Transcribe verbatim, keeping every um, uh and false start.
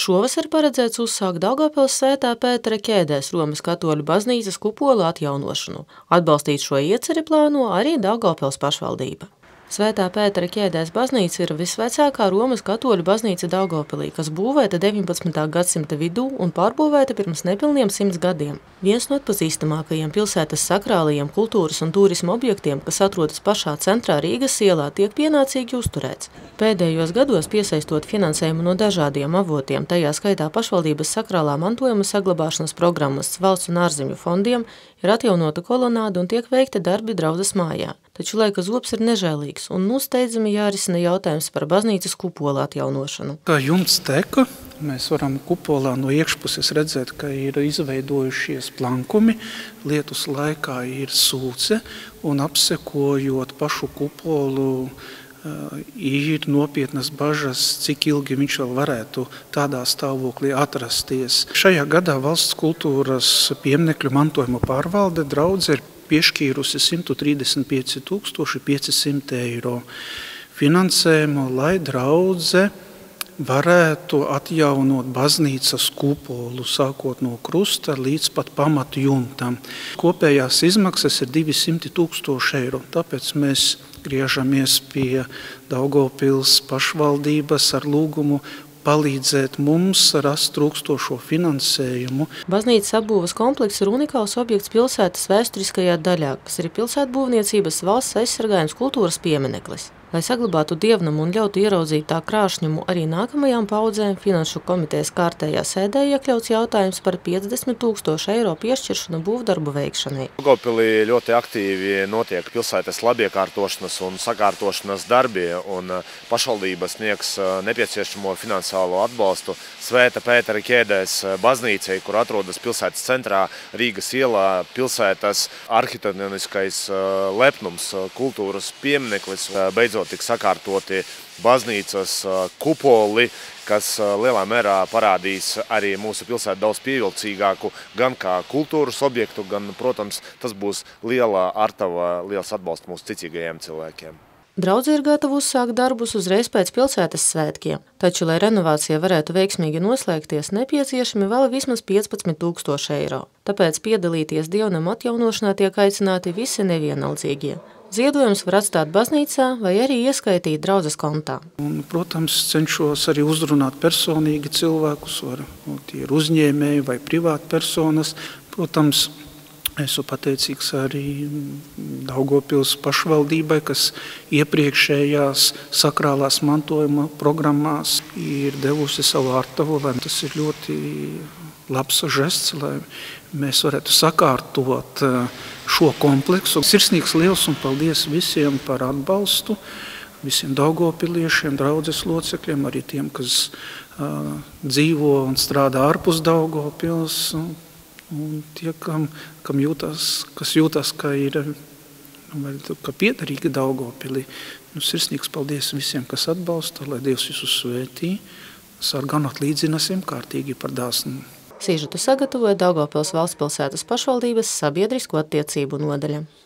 Šovasar paredzēts uzsākt Daugavpils Svētā Pētera ķēdēs Romas katoļu baznīcas kupola atjaunošanu. Atbalstīt šo ieceri plāno arī Daugavpils pašvaldība. Svētā Pētera ķēdēs baznīca ir visvecākā Romas katoļu baznīca Daugavpilī, kas būvēta deviņpadsmitā gadsimta vidū un pārbūvēta pirms nepilniem simts gadiem. Viens no atpazīstamākajiem pilsētas sakrālajiem kultūras un tūrisma objektiem, kas atrodas pašā centrā Rīgas ielā, tiek pienācīgi uzturēts. Pēdējos gados piesaistot finansējumu no dažādiem avotiem, tajā skaitā pašvaldības sakrālā mantojuma saglabāšanas programmas, valsts un ārzemju fondiem, ir atjaunota kolonāde un tiek veikti darbi draudzes mājā. Taču laika zobs ir nežēlīgs un nu steidzami jārisina jautājums par baznīcas kupola atjaunošanu. Kā jumts teka, mēs varam kupolā no iekšpuses redzēt, ka ir izveidojušies plankumi, lietus laikā ir sūce un apsekojot pašu kupolu ir nopietnas bažas, cik ilgi viņš vēl varētu tādā stāvoklī atrasties. Šajā gadā valsts kultūras pieminekļu mantojuma pārvalde draudze ir piešķīrusi simt trīsdesmit pieci tūkstoši pieci simti eiro finansējumu, lai draudze varētu atjaunot baznīcas kupolu, sākot no krusta līdz pat pamatu jumtam. Kopējās izmaksas ir divi simti tūkstoši eiro, tāpēc mēs griežamies pie Daugavpils pašvaldības ar lūgumu palīdzēt mums rast trūkstošo finansējumu. Baznīcas apbūves komplekss ir unikāls objekts pilsētas vēsturiskajā daļā, kas ir pilsētbūvniecības valsts aizsargājums kultūras piemineklis. Lai saglabātu dievnamu un ļautu ieraudzīt tā krāšņumu arī nākamajām paudzēm, Finanšu komitejas kārtējā sēdē iekļauts jautājums par piecdesmit tūkstošu eiro piešķiršanu būvdarbu veikšanai. Daugavpilī ļoti aktīvi notiek pilsētas labiekārtošanas un sakārtošanas darbi, un pašvaldība sniegs nepieciešamo finansiālo atbalstu Svētā Pētera ķēdēs baznīcai, kur atrodas pilsētas centrā Rīgas ielā, pilsētas arhitektoniskais lepnums, kultūras piemineklis. Beidzot tik sakārtoti baznīcas kupoli, kas lielā mērā parādīs arī mūsu pilsētu daudz pievilcīgāku gan kā kultūras objektu, gan, protams, tas būs liela artava, liels atbalsts mūsu ticīgajiem cilvēkiem. Draudze ir gatava uzsākt darbus uzreiz pēc pilsētas svētkiem, taču, lai renovācija varētu veiksmīgi noslēgties, nepieciešami vēl vismaz piecpadsmit tūkstoši eiro. Tāpēc piedalīties dievnam atjaunošanā tiek aicināti visi nevienaldzīgie. Ziedojums var atstāt baznīcā vai arī ieskaitīt draudzes kontā. Un, protams, cenšos arī uzrunāt personīgi cilvēkus, var, tie ir uzņēmēji vai privāti personas. Protams, esmu pateicīgs arī Daugavpils pašvaldībai, kas iepriekšējās sakrālās mantojuma programmās ir devusi savu artavu, lai tas ir ļoti labs žests, lai mēs varētu sakārtot šo kompleksu. Sirsnīgs liels un paldies visiem par atbalstu, visiem daugavpiliešiem, draudzes locekļiem, arī tiem, kas uh, dzīvo un strādā ārpus Daugavpils, un, un tie, kam, kam jūtas, kas jūtas, ka ir ka piederīgi Daugavpilī. Nu, sirsnīgs paldies visiem, kas atbalsta, lai Dievs visus svētī, sarganot līdzināsim kārtīgi par dāsnumu. Sižetu sagatavoja Daugavpils valsts pilsētas pašvaldības sabiedrisko attiecību nodaļa.